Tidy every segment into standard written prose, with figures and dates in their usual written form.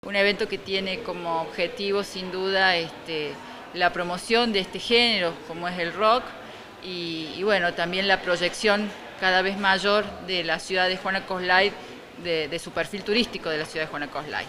un evento que tiene como objetivo sin duda la promoción de este género como es el rock y bueno, también la proyección cada vez mayor de la ciudad de Juana Coslay, de su perfil turístico de la ciudad de Juana Coslay.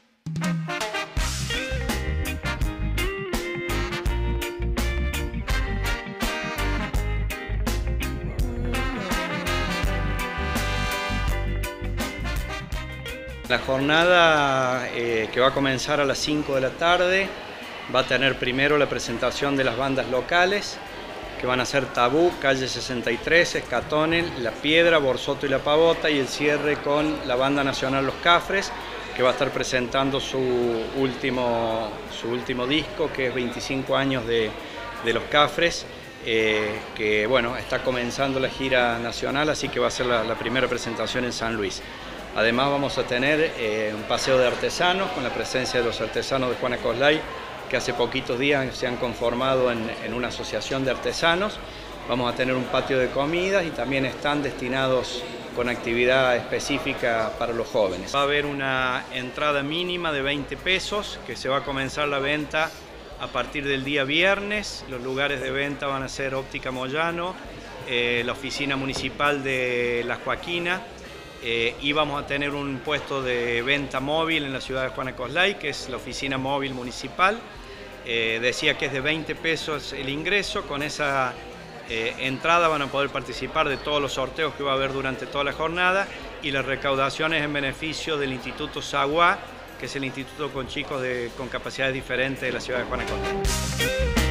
La jornada que va a comenzar a las 5 de la tarde va a tener primero la presentación de las bandas locales, que van a ser Tabú, Calle 63, Escatones, La Piedra, Borsoto y La Pavota, y el cierre con la banda nacional Los Cafres, que va a estar presentando su último disco, que es 25 años de Los Cafres, que bueno, está comenzando la gira nacional, así que va a ser la primera presentación en San Luis. Además vamos a tener un paseo de artesanos con la presencia de los artesanos de Juana Coslay, que hace poquitos días se han conformado en una asociación de artesanos. Vamos a tener un patio de comidas y también están destinados con actividad específica para los jóvenes. Va a haber una entrada mínima de 20 pesos que se va a comenzar la venta a partir del día viernes. Los lugares de venta van a ser Óptica Moyano, la oficina municipal de La Joaquina, y vamos a tener un puesto de venta móvil en la ciudad de Juana Coslay, que es la oficina móvil municipal. Decía que es de 20 pesos el ingreso. Con esa entrada van a poder participar de todos los sorteos que va a haber durante toda la jornada, y la recaudación es en beneficio del Instituto Saguá, que es el instituto con chicos con capacidades diferentes de la ciudad de Juana Coslay.